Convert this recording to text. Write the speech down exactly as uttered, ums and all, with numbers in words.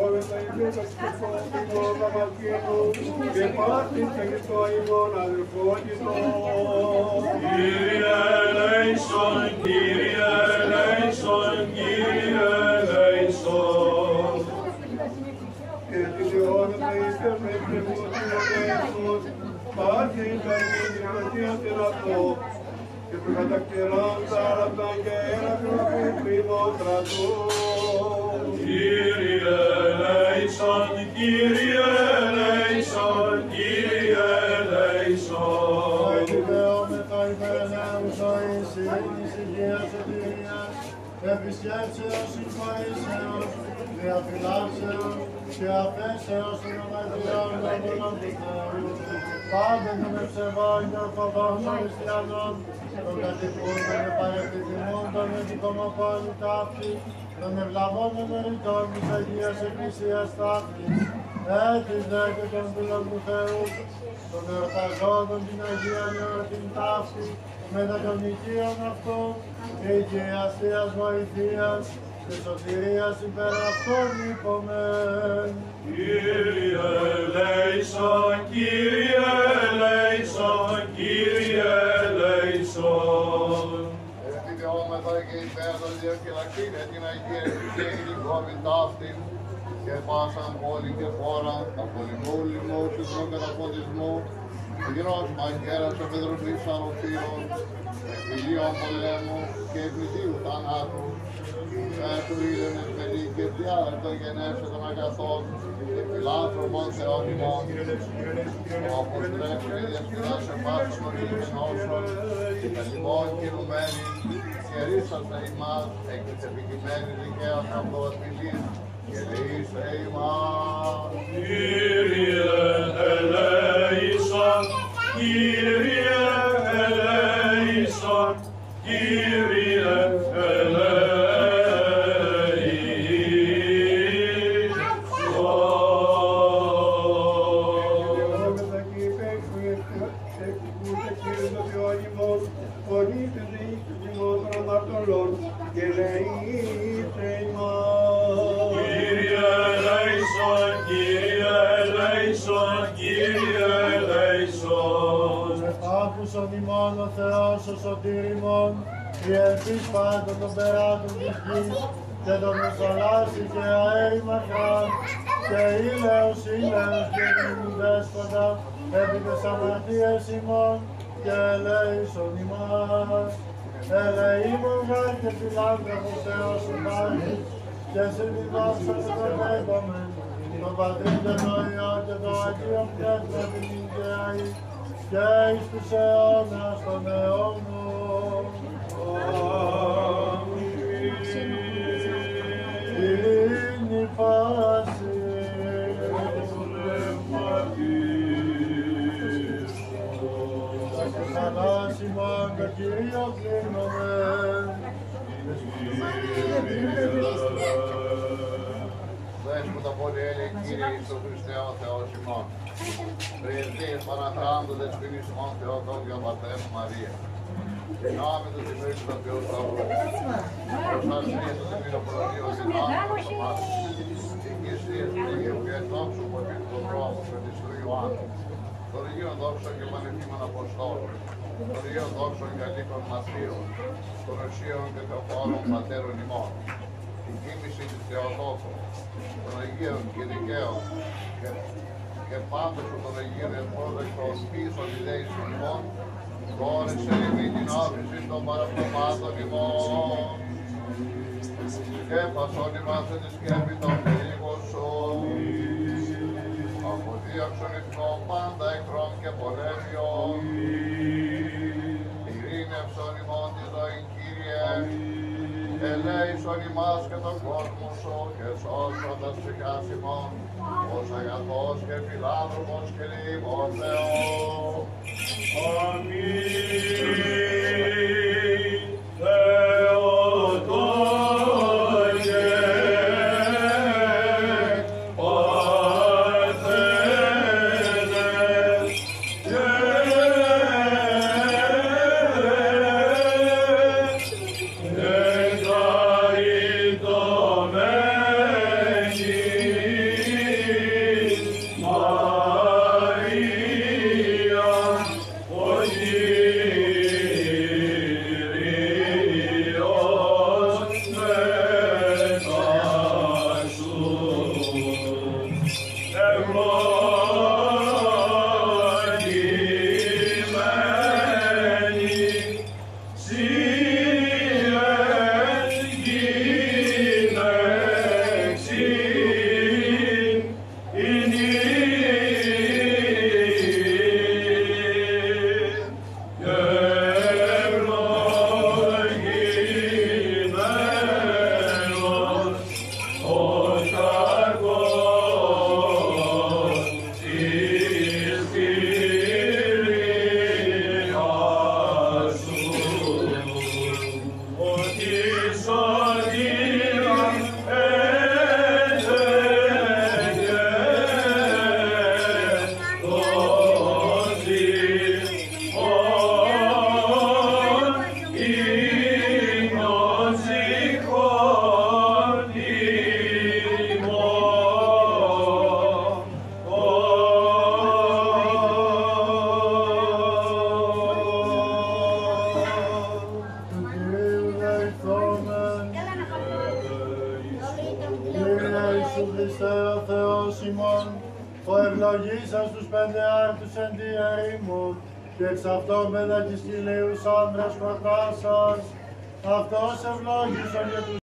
δεχόμεθα εις το σκεφτό Παπακίνου και πάσης και Χριστό ημών αδελφότητο. Κύριε ελέησον, Κύριε ελέησον, Κύριε ελέησον. Και τη δεόμεθα εις το πνεύμα του πάσης και Χριστός δυνατό και του κατακτηρών θάλατα και έρακλων πλήμων κρατού. Κύριε ελέησον, Κύριε ελέησον, Κύριε ελέησον. Επιδεόμεθα υπερνέου ζωής, ειρήνης, υγείας, ευηρίας, επισκέψεως, συγχωρήσεως, διαφυλάξεως και απέσεως των αμαρτιών των του Θεού. Πάντε των ευσεβών και ορθοδόξων χριστιανών, των κατοικούντων και παρεπιδημών των ειδικομοπών ταύτη, των ευλαβών εμερητών της Αγίας Εκκλησίας ταύτης, έτης δε και των δούλων του Θεού, των εορταζόντων την Αγία Εορτήν ταύτη, μετά των οικείων αυτών, και οικίας Θείας βοηθείας, και σωτηρίας υπέρ αυτών υπομεν. Κύριε ελέησον, Κύριε ελέησον, Κύριε ελέησον. Επιδεόμεθα και υπέρ των διαφυλακτήν την Αγία Εκκλησία υλικόμην ταύτην και πάσαν πόλη και χώρα, από λοιμού λοιμού, συγχρόν καταποντισμού, υγρός μαχαίρας επεδροφής ανοφύων, εκφυλίων πολέμου και εκκλησίου θανάτου, υπέρ του ήλεν εσμενή και διάλεπτον γενέσαι των αγαθών, και φιλάνθρωπων Θεών ημών, όπως τρέχουν και διασκεδάσε πάσης των ήλικεν και τα λιμών κινουμένη, και ρίσαστε ημάς, εκ της επικειμένης δικαίως αυτοασπιλής, και λύσε ημάς. Κύριε ελέησον, Κύριε ελέησον, Κύριε ελέησον. Και ελεήσε ημάς. Κύριε ελέησον, Κύριε ελέησον, Κύριε ελέησον. Άκουσον ημών ο Θεός ο σωτήρ ημών, η ελπίς πάντων των περάτων της γης, και τον μεσολάσει και αέρι μακράν, και ήλαιος ήλαιος και νυμνου δέσποτα, επί τες αμαρτίες ημών, και ελέησον ημάς. Ελεήμων γάρ και φιλάνθρωπος Θεός σου πάγεις, και συνειδόξα και τον έγκομεν, τον Πατρί και τον Υιό και τον Αγίο Πνεύμα την Ιγιαή, και εις τους αιώνας των αιώνων. Ειρήνη πάση. Ανάσημον το Κύριο κλείνομεν. Δέσποτα πολυέλη Κύριε εις το Χριστέ ο Θεός ημών. Πρεσβείες Παναχράντου δεσποινής ημών Θεοτών και ο Πατέρ Μαρία. Δυνάμει του τιμής του Θεού Σταυρού. Προστασίες του τιμήνου προνίου δυνάμει του Μάτου. Οικησίες του Αγίου και τόξου ποτή του δρόμου και της του Ιωάννου. Των Αγίων δόξων και πανεπίμων Αποστόλων. Των Αγίων δόξων και αλήκων Μαθήων. Των Οσίων και Θεοφόρων Πατέρων ημών. Την κοίμηση της Θεοτόκου. Των Αγίων και Δικαίων. Και, και πάντως των Αγίων ευπρόδεκτων πίσω ιδέης ημών. Κόρεσε ημί την άφηση των παραπτωμάτων ημών. Και πασόν ημάς εν τη σκέπη των λίγων σου. Αποδίωξον ηθνών πάντα εχθρών και πολέμιων. Ειρήνευσον ημών τη ζωή, Κύριε. Ελέησον ημάς και τον κόσμο σου και σώσοντας ψυχάς ημών, ως αγαθός και φιλάνθρωπος και λίμων Θεός. Αμήν. Θεότοκε Χριστός ημών, ο ευλογήσας τους πέντε άρτους εν τη ερήμου, και εξ αυτών πέντα της χιλίους άνδρας χορτάσας, αυτός ευλόγησον και τους